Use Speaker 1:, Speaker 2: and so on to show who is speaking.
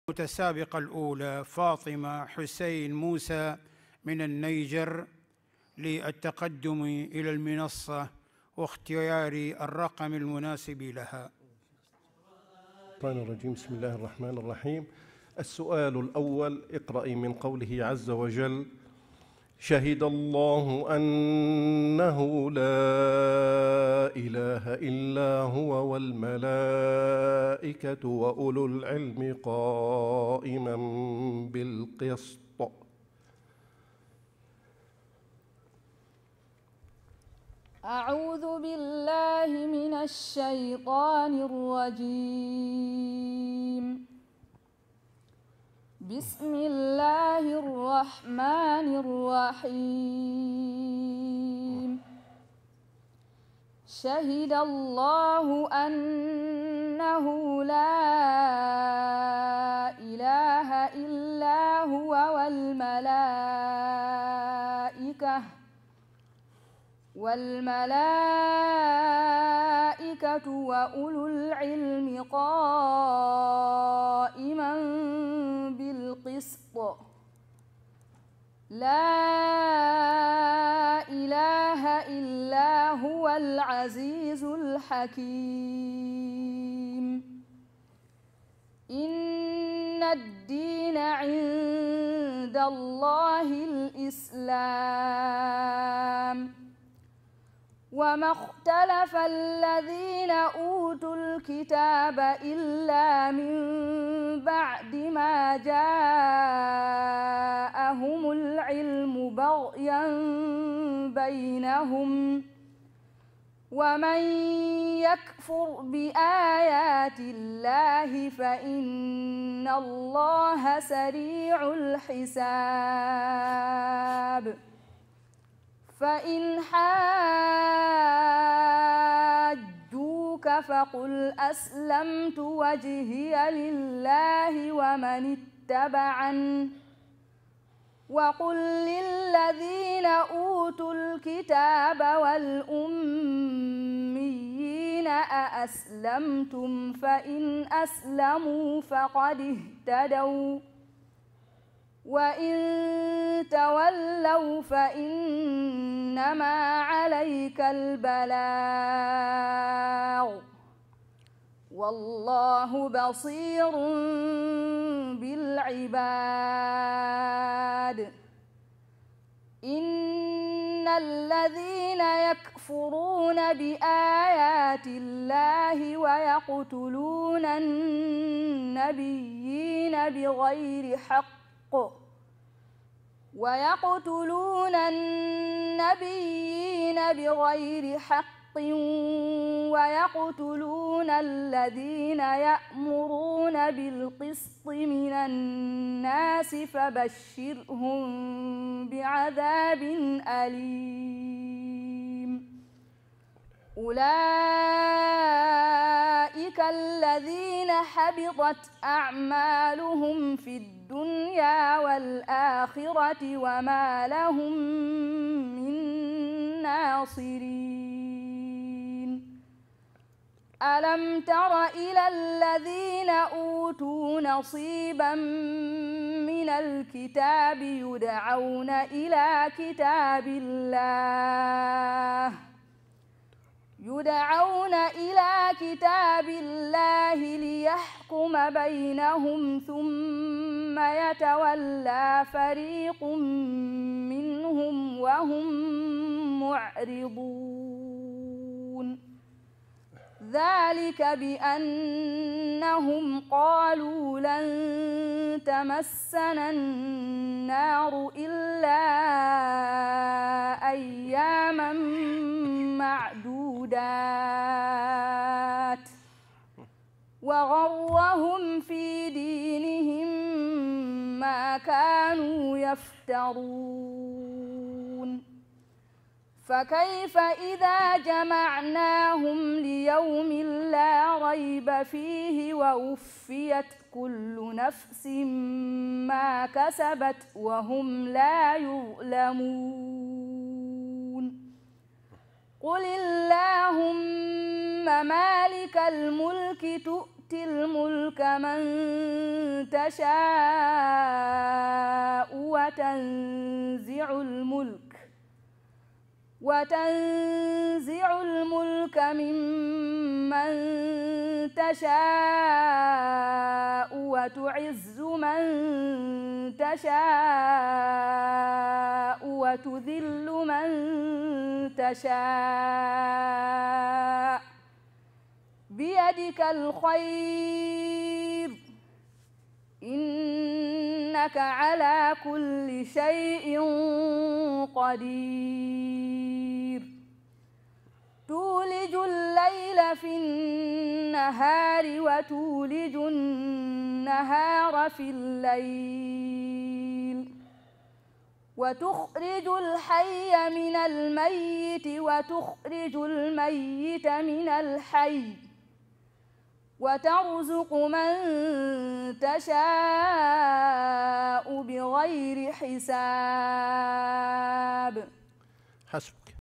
Speaker 1: المتسابقة الأولى فاطمة حسين موسى من النيجر للتقدم إلى المنصة واختيار الرقم المناسب لها.
Speaker 2: الشيطان الرجيم. بسم الله الرحمن الرحيم. السؤال الأول: اقرأي من قوله عز وجل: شهد الله أنه لا إله إلا هو والملائكة وأولو العلم قائما بالقسط.
Speaker 3: أعوذ بالله من الشيطان الرجيم. بسم الله الرحمن الرحيم. شهد الله أنه لا إله إلا هو والملائكة وأولو العلم قائما بالقسط. لا إله إلا هو العزيز الحكيم. إن الدين عند الله الإسلام. وما اختلف الذين أوتوا الكتاب إلا من بعد ما جاءهم العلم بغيا بينهم. ومن يكفر بآيات الله فإن الله سريع الحساب. فإن حاجوك فقل أسلمت وجهي لله ومن اتبعني وقل للذين أوتوا الكتاب والأميين أأسلمتم فإن أسلموا فقد اهتدوا وإن تولوا فإنما عليك البلاغ والله بصير بالعباد. إن الذين يكفرون بآيات الله ويقتلون النبيين بغير حق ويقتلون الذين يأمرون بالقسط من الناس فبشرهم بعذاب أليم. أولئك الذين حبطت أعمالهم في الدنيا والآخرة وما لهم من ناصرين. ألم تر إلى الذين أوتوا نصيبا من الكتاب يدعون إلى كتاب الله ليحكم بينهم ثم يتولى فريق منهم وهم معرضون. ذلك بأنهم قالوا لن تمسنا النار إلا أياما معدودات وغرهم في دينهم ما كانوا يفترون. فكيف إذا جمعناهم ليوم لا ريب فيه ووفيت كل نفس ما كسبت وهم لا يظلمون. قل اللهم مالك الملك تؤتي وتؤتي الملك من تشاء وتنزع الملك ممن تشاء وتعز من تشاء وتذل من تشاء بيدك الخير إنك على كل شيء قدير تولج الليل في النهار وتولج النهار في الليل وتخرج الحي من الميت وتخرج الميت من الحي وترزق من تشاء بغير حساب.
Speaker 2: حسبك.